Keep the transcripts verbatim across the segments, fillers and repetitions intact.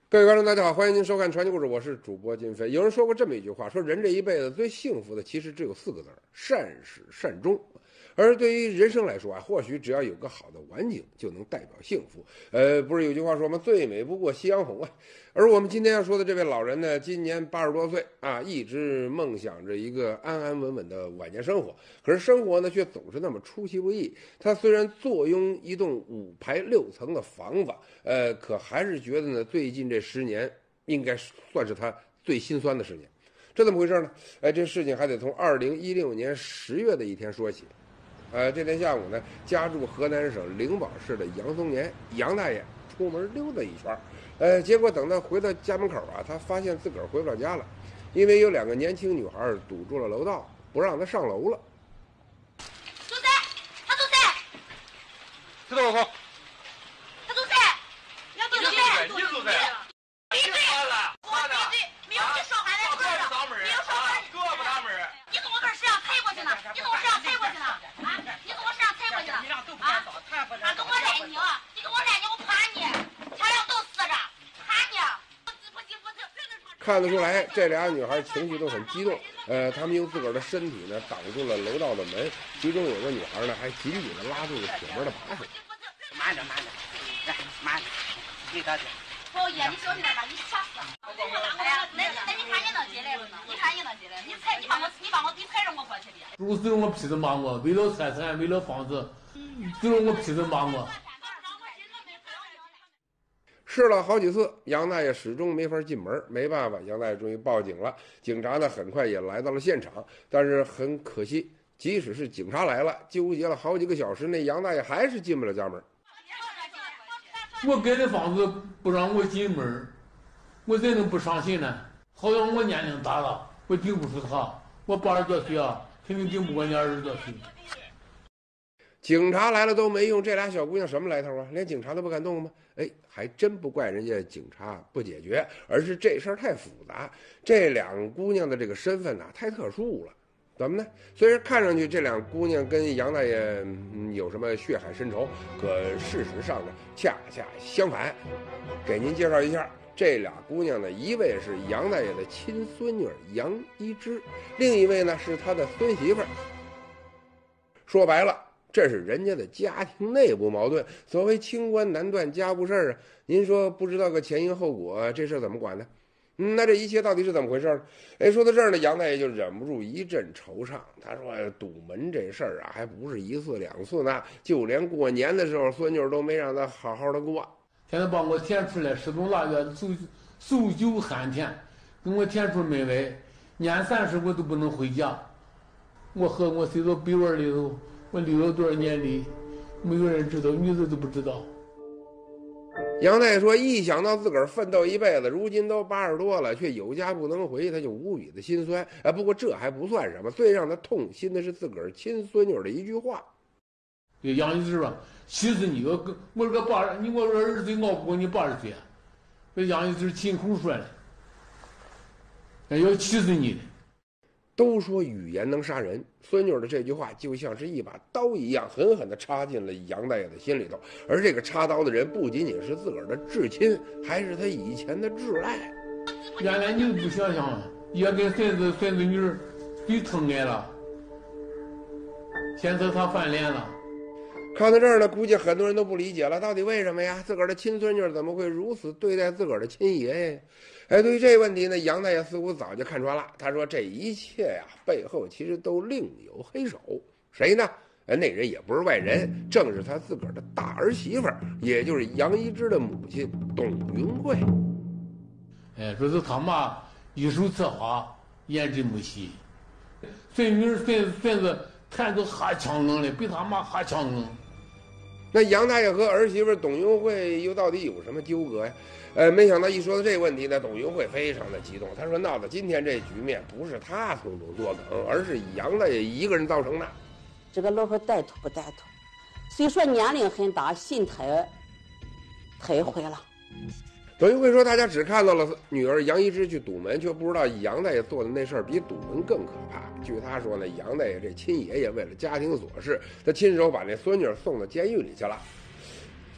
各位观众，大家好，欢迎您收看《传奇故事》，我是主播金飞。有人说过这么一句话，说人这一辈子最幸福的其实只有四个字：善始善终。而对于人生来说啊，或许只要有个好的晚景，就能代表幸福。呃，不是有句话说吗？最美不过夕阳红啊。而我们今天要说的这位老人呢，今年八十多岁啊，一直梦想着一个安安稳稳的晚年生活。可是生活呢，却总是那么出其不意。他虽然坐拥一栋五排六层的房子，呃，可还是觉得呢，最近这十年应该算是他最心酸的十年。这怎么回事呢？哎，这事情还得从二零一六年十月的一天说起。呃，这天下午呢，家住河南省灵宝市的杨松年杨大爷出门溜达一圈，呃，结果等他回到家门口啊，他发现自个儿回不了家了，因为有两个年轻女孩堵住了楼道，不让他上楼了。 走噻，他走噻， 知道我说， 他走噻，要走噻， 你走噻， 闭嘴！ 了， 我闭嘴！没有你说话的事儿了，没有说话的哥不打门儿。 你从我这儿身上踩过去呢，你从我身上踩过去呢，啊！你从我身上踩过去呢，啊！啊，跟我赖你啊！你跟我赖你，我怕你，天亮都死着，怕你！不不不不， 看得出来，这俩女孩情绪都很激动。呃，她们用自个儿的身体呢挡住了楼道的门，其中有个女孩呢还紧紧地拉住了铁门的把手。 慢点，慢点，来，慢点，给他点。 老爷，你小心点，把你吓死！哎呀，那那你看你能进来不呢？你看你能进来？你踩，你把我，你把我，你踩着我过去的。 如随着我屁子骂我，为了财产，为了房子，随着我屁子骂我。 试了好几次，杨大爷始终没法进门，没办法，杨大爷终于报警了。警察呢很快也来到了现场，但是很可惜，即使是警察来了，纠结了好几个小时，那杨大爷还是进不了家门。 我盖的房子不让我进门，我怎能不伤心呢？好像我年龄大了，我顶不住他。我八十多岁啊，肯定顶不过你二十多岁。 警察来了都没用，这俩小姑娘什么来头啊？连警察都不敢动吗？哎，还真不怪人家警察不解决，而是这事儿太复杂。这两姑娘的这个身份呐、啊，太特殊了。怎么呢？虽然看上去这两姑娘跟杨大爷、嗯、有什么血海深仇，可事实上呢，恰恰相反。给您介绍一下，这俩姑娘呢，一位是杨大爷的亲孙女杨一枝，另一位呢是他的孙媳妇儿。说白了，这是人家的家庭内部矛盾。所谓清官难断家务事啊，您说不知道个前因后果，这事怎么管呢？嗯，那这一切到底是怎么回事？哎，说到这儿呢，杨大爷就忍不住一阵惆怅。他说：“堵门这事儿啊，还不是一次两次呢，就连过年的时候，孙女都没让他好好的过。 现在把我填出来，十冬腊月守守九寒天，给我填出门外，年三十我都不能回家。我和我随到被窝里头，我溜了多少年里，没有人知道，女子都不知道。” 杨大爷说：“一想到自个儿奋斗一辈子，如今都八十多了，却有家不能回，他就无比的心酸。哎，不过这还不算什么，最让他痛心的是自个儿亲孙女的一句话。 对杨一枝说：‘气死你！我我这个八十，你我这儿子熬不过你八十岁。’这杨一枝亲口说的，要气死你的。” 都说语言能杀人，孙女的这句话就像是一把刀一样，狠狠地插进了杨大爷的心里头。而这个插刀的人不仅仅是自个儿的至亲，还是他以前的挚爱。 原来你都不想想，也跟孙子孙子女儿最疼爱了，现在他翻脸了。 看到这儿呢，估计很多人都不理解了，到底为什么呀？自个儿的亲孙女怎么会如此对待自个儿的亲爷爷？哎，对于这个问题呢，杨大爷似乎早就看穿了。他说：“这一切呀，背后其实都另有黑手。谁呢？哎，那人也不是外人，正是他自个儿的大儿媳妇儿，也就是杨一枝的母亲董云慧。 哎，说是他妈一手策划，严阵不息，孙女孙孙子谈都哈强硬的，比他妈哈强硬。” 那杨大爷和儿媳妇董云慧又到底有什么纠葛呀？呃，没想到一说到这个问题呢，董云慧非常的激动。他说：“闹到今天这局面，不是他从中作梗，而是杨大爷一个人造成的。 这个老汉歹徒不歹徒？虽说年龄很大，心太太坏了。” 董云慧说：“大家只看到了女儿杨一枝去堵门，却不知道杨大爷做的那事儿比堵门更可怕。据他说呢，杨大爷这亲爷爷为了家庭琐事，他亲手把那孙女送到监狱里去了。这把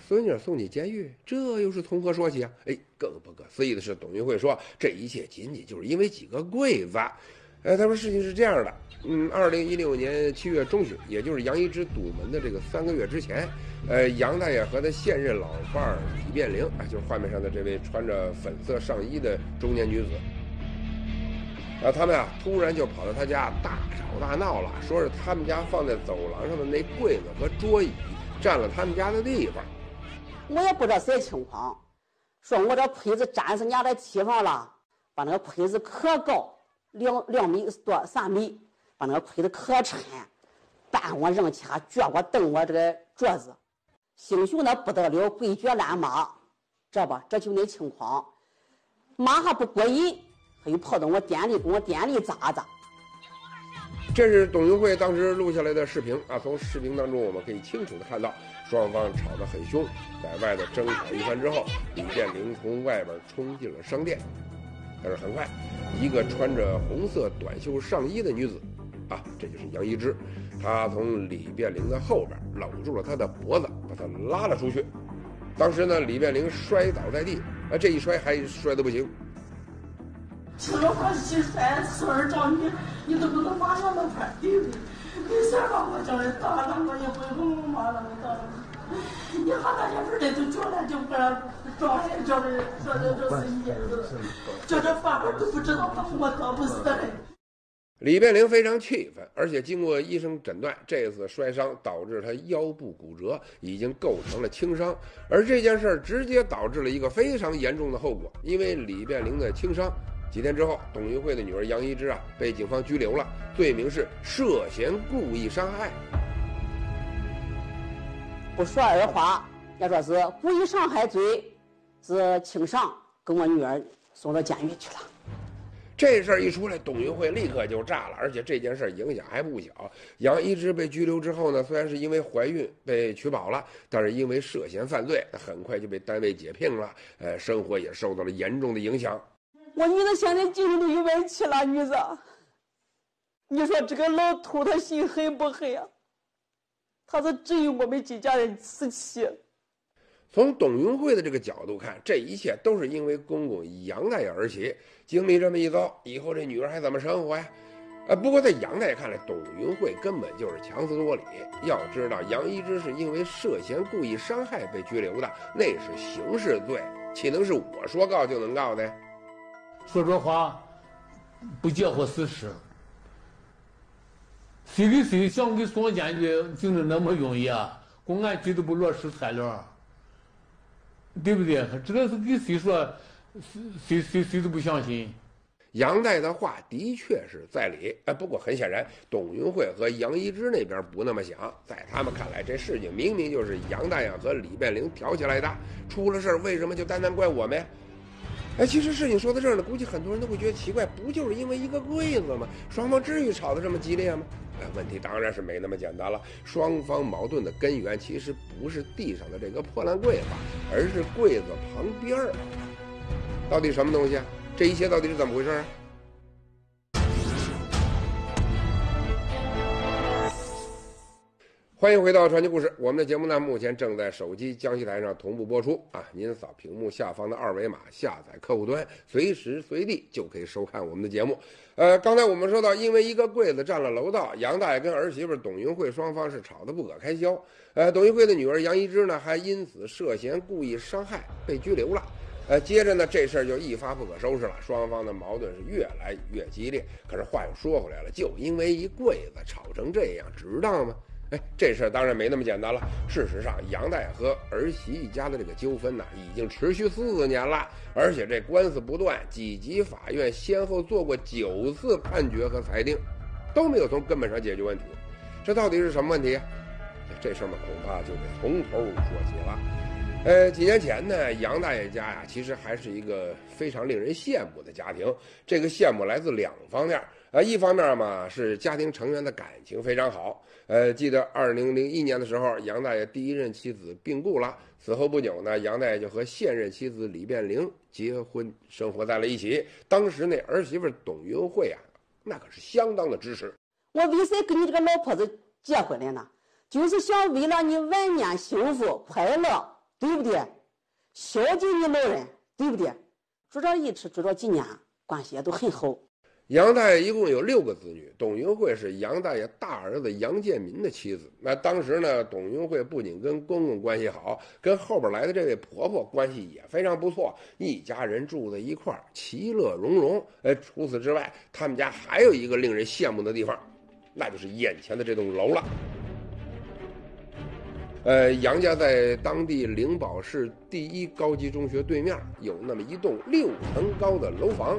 孙女送进监狱，这又是从何说起啊？哎，更不可思议的是，董云慧说这一切仅仅就是因为几个柜子。呃，他说事情是这样的，嗯，二零一六年七月中旬，也就是杨一之堵门的这个三个月之前，呃，杨大爷和他现任老伴儿李变玲，啊，就是画面上的这位穿着粉色上衣的中年女子，啊，他们啊突然就跑到他家大吵大闹了，说是他们家放在走廊上的那柜子和桌椅占了他们家的地方。 我也不知道谁情况，说我这胚子粘死伢的地方了，把那个胚子可高。两两米多三米，把那个盔子可沉，搬我扔下，撅我蹬我这个桌子，兴许那不得了，跪脚烂骂，知道吧？这就那情况，骂还不过瘾，还又跑到我店里，跟我店里咋咋。 这是董云慧当时录下来的视频啊，从视频当中我们可以清楚的看到，双方吵得很凶，在外头争吵一番之后，李变玲从外边冲进了商店。但是很快，一个穿着红色短袖上衣的女子，啊，这就是杨一之，她从李变玲的后边搂住了她的脖子，把她拉了出去。当时呢，李变玲摔倒在地，啊，这一摔还摔得不行。 吃了饭去摔，孙儿找你，你都不能马上能快对不对？没事吧，我叫人打了，我也不会骂了，我打了。你喊大家门的就叫来就不让抓来，叫人说这这是一件事，叫这饭碗都不知道了，我打不死人。 李变玲非常气愤，而且经过医生诊断，这次摔伤导致他腰部骨折，已经构成了轻伤。而这件事直接导致了一个非常严重的后果，因为李变玲的轻伤，几天之后，董云慧的女儿杨一之啊被警方拘留了，罪名是涉嫌故意伤害。 不说二话，要说是故意伤害罪，是轻伤，跟我女儿送到监狱去了。 这事儿一出来，董云慧立刻就炸了，而且这件事影响还不小。杨一之被拘留之后呢，虽然是因为怀孕被取保了，但是因为涉嫌犯罪，很快就被单位解聘了，呃，生活也受到了严重的影响。 我女子现在精神都有问题了，女子，你说这个老头他心狠不狠啊？他是只有我们几家人死气。 从董云慧的这个角度看，这一切都是因为公公杨大爷而起。经历这么一遭，以后这女儿还怎么生活呀？呃，不过在杨大爷看来，董云慧根本就是强词夺理。要知道，杨一之是因为涉嫌故意伤害被拘留的，那是刑事罪，岂能是我说告就能告的？ 说这话不结合事实。谁给谁想给送监狱就是那么容易啊？公安局都不落实材料，对不对？这个是给谁说，谁谁谁都不相信。 杨大爷的话的确是在理，哎，不过很显然，董云慧和杨一之那边不那么想，在他们看来，这事情明明就是杨大爷和李变玲挑起来的，出了事儿为什么就单单怪我们呀？哎，其实事情说到这儿呢，估计很多人都会觉得奇怪，不就是因为一个柜子吗？双方至于吵得这么激烈吗？哎，问题当然是没那么简单了。双方矛盾的根源其实不是地上的这个破烂柜子，而是柜子旁边儿。到底什么东西啊？这一切到底是怎么回事啊？欢迎回到传奇故事，我们的节目呢目前正在手机江西台上同步播出啊！您扫屏幕下方的二维码下载客户端，随时随地就可以收看我们的节目。呃，刚才我们说到，因为一个柜子占了楼道，杨大爷跟儿媳妇董云慧双方是吵得不可开交。呃，董云慧的女儿杨一之呢，还因此涉嫌故意伤害被拘留了。呃，接着呢，这事儿就一发不可收拾了，双方的矛盾是越来越激烈。可是话又说回来了，就因为一柜子吵成这样，值当吗？哎，这事儿当然没那么简单了。事实上，杨大爷和儿媳一家的这个纠纷呢，已经持续四年了，而且这官司不断，几级法院先后做过九次判决和裁定，都没有从根本上解决问题。这到底是什么问题？这事儿嘛，恐怕就得从头说起了。呃，几年前呢，杨大爷家呀，其实还是一个非常令人羡慕的家庭。这个羡慕来自两方面，呃，一方面嘛是家庭成员的感情非常好。呃，记得二零零一年的时候，杨大爷第一任妻子病故了，此后不久呢，杨大爷就和现任妻子李变玲结婚，生活在了一起。当时那儿媳妇董云慧啊，那可是相当的支持。 我为谁跟你这个老婆子结婚了呢？就是想为了你晚年幸福快乐。 对不对？孝敬你老人，对不对？住这一吃住这几年，关系也都很好。 杨大爷一共有六个子女，董云慧是杨大爷大儿子杨建民的妻子。那当时呢，董云慧不仅跟公公关系好，跟后边来的这位婆婆关系也非常不错，一家人住在一块儿，其乐融融。哎，除此之外，他们家还有一个令人羡慕的地方，那就是眼前的这栋楼了。呃，杨家在当地灵宝市第一高级中学对面有那么一栋六层高的楼房。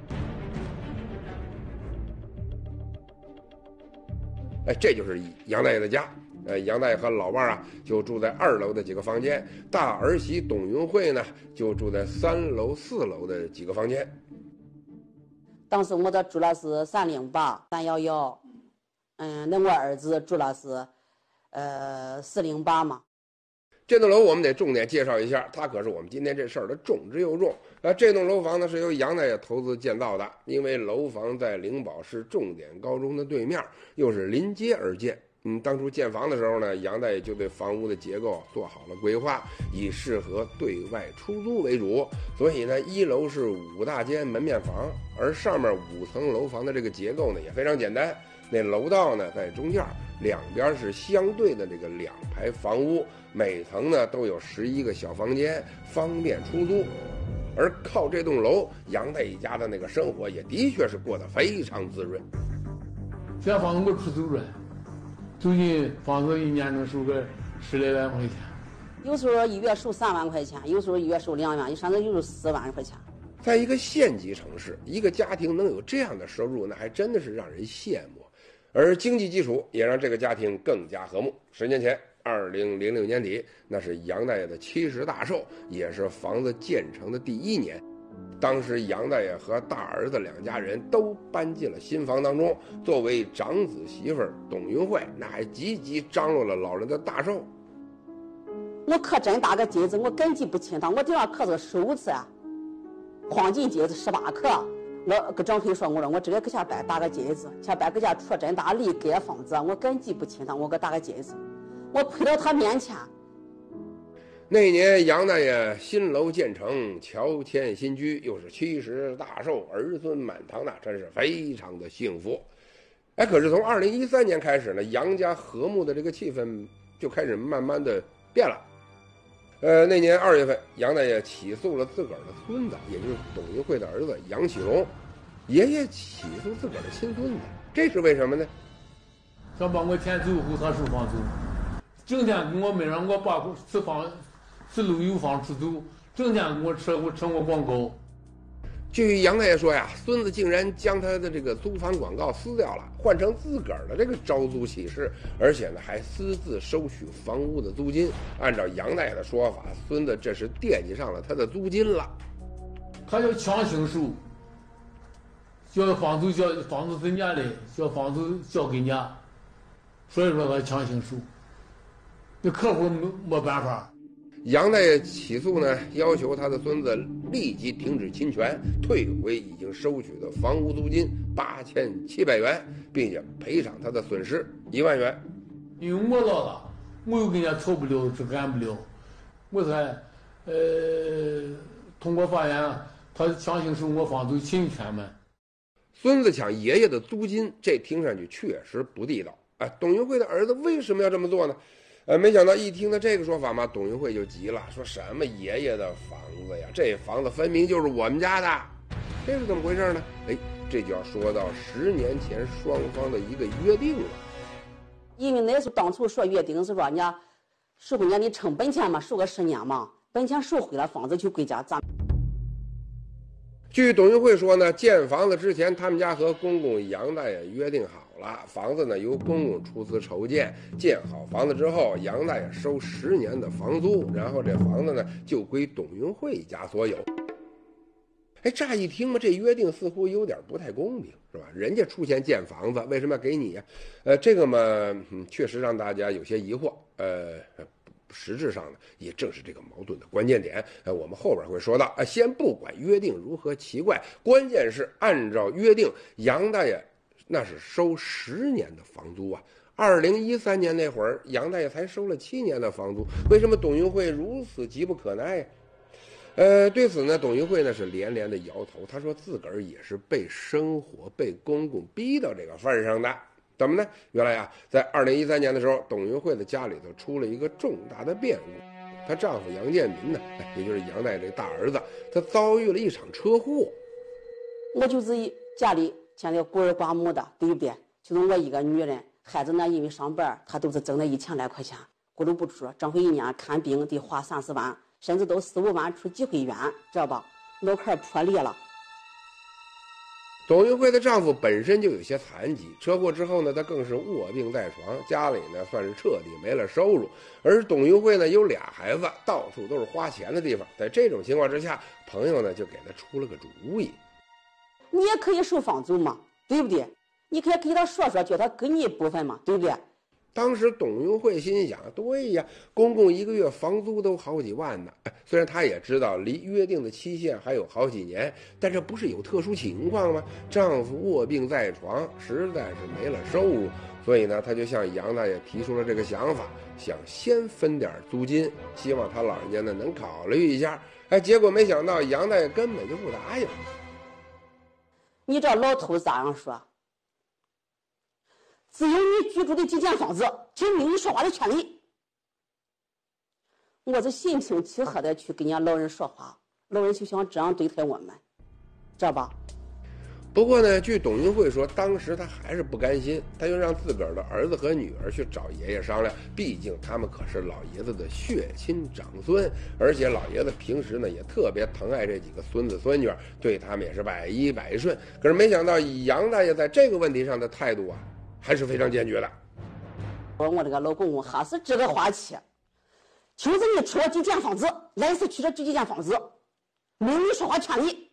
哎，这就是杨大爷的家。呃，杨大爷和老伴儿啊，就住在二楼的几个房间；大儿媳董云慧呢，就住在三楼、四楼的几个房间。 当时我这住了是三零八、三幺幺，嗯，那我儿子住了是，呃，四零八嘛。 这栋楼我们得重点介绍一下，它可是我们今天这事儿的重之又重。啊，这栋楼房呢是由杨大爷投资建造的，因为楼房在灵宝市重点高中的对面，又是临街而建。嗯，当初建房的时候呢，杨大爷就对房屋的结构做好了规划，以适合对外出租为主。所以呢，一楼是五大间门面房，而上面五层楼房的这个结构呢也非常简单。那楼道呢在中间，两边是相对的这个两排房屋，每层呢都有十一个小房间，方便出租。而靠这栋楼，杨大爷一家的那个生活也的确是过得非常滋润。 这房子我出租了，最近房子一年能收个十来万块钱。 有时候一月收三万块钱，有时候一月收两万，有甚至有四万块钱。 在一个县级城市，一个家庭能有这样的收入，那还真的是让人羡慕。而经济基础也让这个家庭更加和睦。十年前，二零零六年底，那是杨大爷的七十大寿，也是房子建成的第一年。当时杨大爷和大儿子两家人都搬进了新房当中，作为长子媳妇儿董云慧，那还积极张罗了老人的大寿。 我可真大个金子，我根基不清堂，我顶上刻着首字啊，黄金金子十八克。我跟张飞说，我说我直接搁下摆打个金子，前摆搁家出真大力盖房子，我根基不清堂，我给打个金子，我跪到他面前。 那年杨大爷新楼建成，乔迁新居，又是七十大寿，儿孙满堂，那真是非常的幸福。哎，可是从二零一三年开始呢，杨家和睦的这个气氛就开始慢慢的变了。呃，那年二月份，杨大爷起诉了自个儿的孙子，也就是董云慧的儿子杨启龙。爷爷起诉自个儿的亲孙子，这是为什么呢？ 想把我钱走后，他收房租，整天跟我没让我把此房此楼有房出租，整天跟我扯我扯我广告。 据杨大爷说呀，孙子竟然将他的这个租房广告撕掉了，换成自个儿的这个招租启事，而且呢还私自收取房屋的租金。按照杨大爷的说法，孙子这是惦记上了他的租金了。 他要强行收，叫房租交房子是人家的，叫房租交给人家，所以说他强行收，那客户没没办法。 杨大爷起诉呢，要求他的孙子立即停止侵权，退回已经收取的房屋租金八千七百元，并且赔偿他的损失一万元。 因为我老了，我又跟人家吵不了，这干不了，我才呃通过法院，他强行收我房租侵权嘛。 孙子抢爷爷的租金，这听上去确实不地道。哎，董云慧的儿子为什么要这么做呢？呃，没想到一听到这个说法嘛，董云慧就急了，说什么爷爷的房子呀？这房子分明就是我们家的，这是怎么回事呢？哎，这就要说到十年前双方的一个约定了。 因为那时候当初说约定是说，人家收回人家的成本钱嘛，收个十年嘛，本钱收回了，房子就归家咱。 据董云慧说呢，建房子之前，他们家和公公杨大爷约定好了，房子呢由公公出资筹建，建好房子之后，杨大爷收十年的房租，然后这房子呢就归董云慧家所有。哎，乍一听嘛，这约定似乎有点不太公平，是吧？人家出钱建房子，为什么要给你呀？呃，这个嘛，嗯，确实让大家有些疑惑。呃。实质上呢，也正是这个矛盾的关键点。呃，我们后边会说到。啊，先不管约定如何奇怪，关键是按照约定，杨大爷那是收十年的房租啊， 二零一三年那会儿，杨大爷才收了七年的房租，为什么董云慧如此急不可耐呀？呃，对此呢，董云慧呢是连连的摇头。他说自个儿也是被生活、被公公逼到这个份上的。怎么呢？原来啊，在二零一三年的时候，董云慧的家里头出了一个重大的变故。她丈夫杨建民呢，也就是杨大爷这大儿子，他遭遇了一场车祸。 我就是家里现在孤儿寡母的，对不对？就是我一个女人，孩子呢因为上班，他都是挣了一千来块钱，咕噜不出，正回一年看病得花三四万。甚至都四五万出几回院，知道吧？脑壳破裂了。 董云慧的丈夫本身就有些残疾，车祸之后呢，他更是卧病在床，家里呢算是彻底没了收入。而董云慧呢有俩孩子，到处都是花钱的地方。在这种情况之下，朋友呢就给他出了个主意： 你也可以收房租嘛，对不对？你可以给他说说，叫他给你一部分嘛，对不对？ 当时董云慧心想，对呀，公公一个月房租都好几万呢。虽然她也知道离约定的期限还有好几年，但这不是有特殊情况吗？丈夫卧病在床，实在是没了收入，所以呢，她就向杨大爷提出了这个想法，想先分点租金，希望他老人家呢能考虑一下。哎，结果没想到杨大爷根本就不答应。 你这老头咋样说？只有你居住的几间房子，就没有你说话的权利。我是心平气和的去跟人家老人说话，老人就想这样对待我们，知道吧？ 不过呢，据董云慧说，当时她还是不甘心，她就让自个儿的儿子和女儿去找爷爷商量，毕竟他们可是老爷子的血亲长孙，而且老爷子平时呢也特别疼爱这几个孙子孙女，对他们也是百依百顺。可是没想到杨大爷在这个问题上的态度啊，还是非常坚决的。 我我这个老公公还是这个话气，就是你出了几间房子，来次去了这几间房子，没有你说话权利。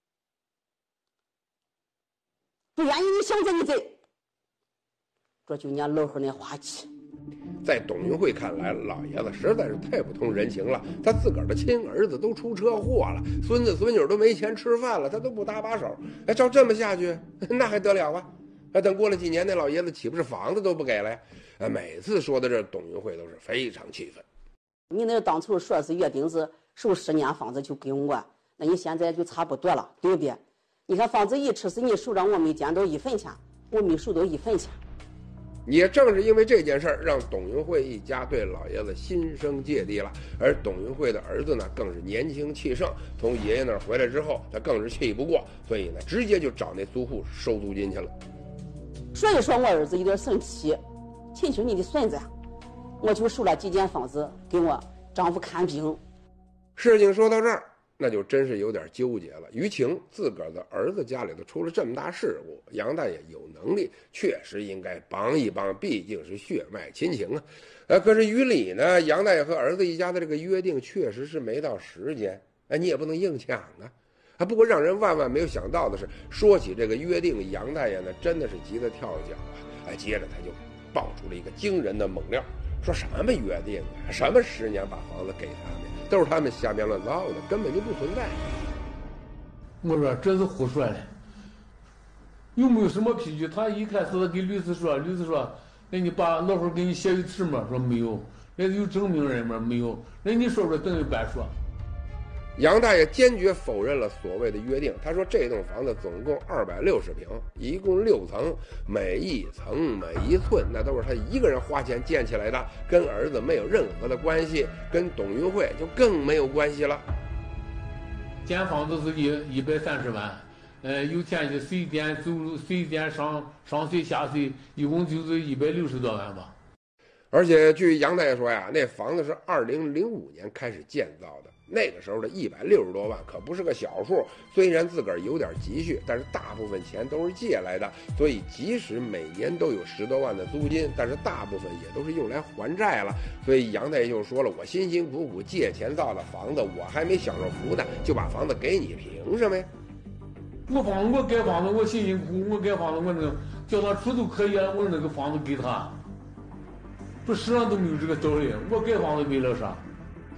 不愿意你想走你走，这就人家老汉那话气。 在董云慧看来，老爷子实在是太不通人情了。他自个儿的亲儿子都出车祸了，孙子孙女都没钱吃饭了，他都不搭把手。哎，照这么下去，那还得了啊？哎，等过了几年，那老爷子岂不是房子都不给了呀？哎，每次说到这，董云慧都是非常气愤。 你那当初说是约定是收十年房子就给我，那你现在就差不多了，对不对？你看房子一吃是你收着，我没捡到一分钱，我没收到一分钱。 也正是因为这件事儿，让董云慧一家对老爷子心生芥蒂了。而董云慧的儿子呢，更是年轻气盛，从爷爷那儿回来之后，他更是气不过，所以呢，直接就找那租户收租金去了。 所以说我儿子有点生气，亲亲你的孙子，我就收了几间房子给我丈夫看病。 事情说到这儿，那就真是有点纠结了。于情自个儿的儿子家里头出了这么大事故，杨大爷有能力，确实应该帮一帮，毕竟是血脉亲情啊。呃，可是于理呢，杨大爷和儿子一家的这个约定确实是没到时间，哎，你也不能硬抢啊。啊，不过让人万万没有想到的是，说起这个约定，杨大爷呢真的是急得跳脚啊！哎，接着他就爆出了一个惊人的猛料，说什么约定啊，什么十年把房子给他们，都是他们瞎编乱造的，根本就不存在。 我说这是胡说的，有没有什么凭据？他一开始给律师说，律师说，那你把老汉给你写一纸吗？说没有。那有证明人吗？没有。那你说说等于白说。 杨大爷坚决否认了所谓的约定。他说这栋房子总共二百六十平，一共六层，每一层每一寸那都是他一个人花钱建起来的，跟儿子没有任何的关系，跟董云慧就更没有关系了。 建房子是一一百三十万，呃，有钱的随便走路随便上上税下税，一共就是一百六十多万吧。 而且据杨大爷说呀，那房子是二零零五年开始建造的，那个时候的一百六十多万可不是个小数。虽然自个儿有点积蓄，但是大部分钱都是借来的，所以即使每年都有十多万的租金，但是大部分也都是用来还债了。所以杨大爷就说了，我辛辛苦苦借钱造的房子，我还没享受福呢，就把房子给你，凭什么呀？ 我房子我盖房子，我辛辛苦苦我盖房子，我那个叫他出都可以了，我那个房子给他。不，世上都没有这个道理。我盖房子为了啥？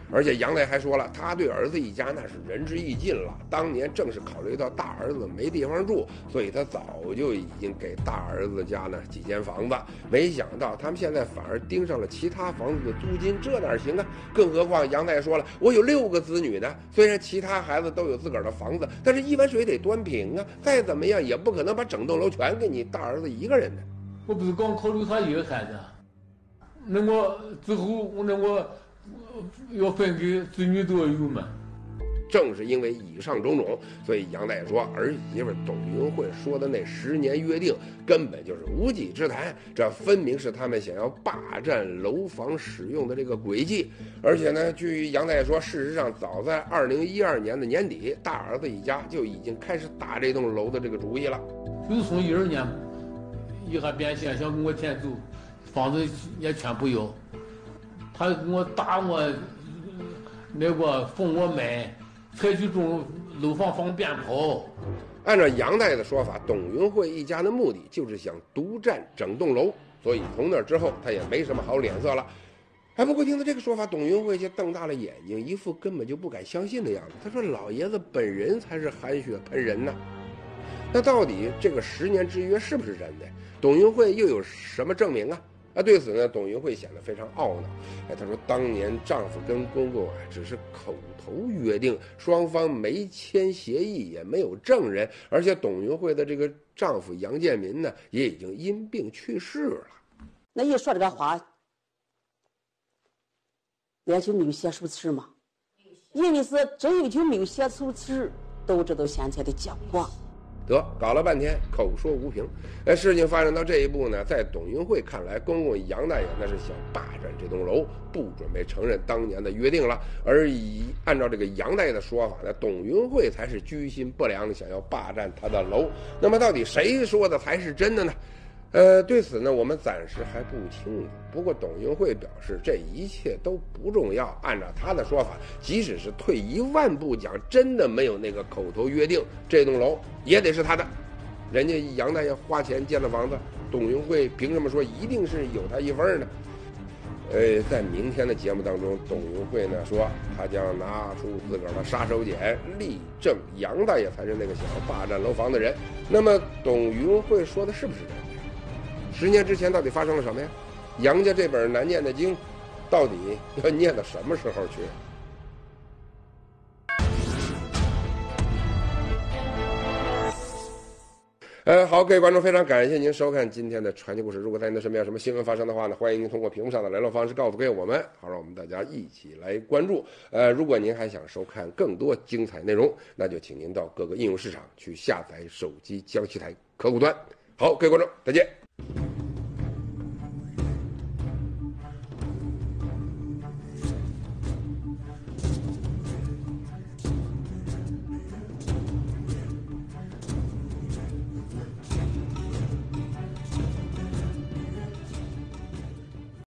而且杨大爷还说了，他对儿子一家那是仁至义尽了。当年正是考虑到大儿子没地方住，所以他早就已经给大儿子家呢几间房子。没想到他们现在反而盯上了其他房子的租金，这哪行啊？更何况杨大爷说了，我有六个子女呢，虽然其他孩子都有自个儿的房子，但是一碗水得端平啊，再怎么样也不可能把整栋楼全给你大儿子一个人呢。 我不是光考虑他一个孩子，那我之后那我要分给子女都要有嘛。 正是因为以上种种，所以杨大爷说儿媳妇董云慧说的那十年约定根本就是无稽之谈，这分明是他们想要霸占楼房使用的这个诡计。而且呢，据杨大爷说，事实上早在二零一二年的年底，大儿子一家就已经开始打这栋楼的这个主意了。 就是从一二年一下变现，想跟我钱走，房子也全部要，他给我打我，那个封我买。采取这种楼房放鞭炮。 按照杨大爷的说法，董云慧一家的目的就是想独占整栋楼，所以从那之后他也没什么好脸色了。哎，不过听到这个说法，董云慧却瞪大了眼睛，一副根本就不敢相信的样子。他说：“老爷子本人才是含血喷人呢。”那到底这个十年之约是不是真的？董云慧又有什么证明啊？啊，对此呢，董云慧显得非常懊恼。哎，她说当年丈夫跟公公啊只是口头约定，双方没签协议，也没有证人，而且董云慧的这个丈夫杨建民呢也已经因病去世了。 那一说这个话，也就没有写手词嘛，因为是真有就没有写手词，都知道现在的结果。 得搞了半天口说无凭。哎，事情发展到这一步呢，在董云慧看来，公公杨大爷那是想霸占这栋楼，不准备承认当年的约定了。而以按照这个杨大爷的说法呢，董云慧才是居心不良，想要霸占他的楼。那么到底谁说的才是真的呢？呃，对此呢，我们暂时还不清楚。不过董云慧表示，这一切都不重要。按照他的说法，即使是退一万步讲，真的没有那个口头约定，这栋楼也得是他的。人家杨大爷花钱建了房子，董云慧凭什么说一定是有他一份呢？呃，在明天的节目当中，董云慧呢说，他将拿出自个儿的杀手锏，力证杨大爷才是那个想要霸占楼房的人。那么，董云慧说的是不是真的？十年之前到底发生了什么呀？杨家这本难念的经，到底要念到什么时候去？呃，好，各位观众，非常感谢您收看今天的传奇故事。如果在您的身边有什么新闻发生的话呢，欢迎您通过屏幕上的联络方式告诉给我们，好让我们大家一起来关注。呃，如果您还想收看更多精彩内容，那就请您到各个应用市场去下载手机江西台客户端。好，各位观众，再见。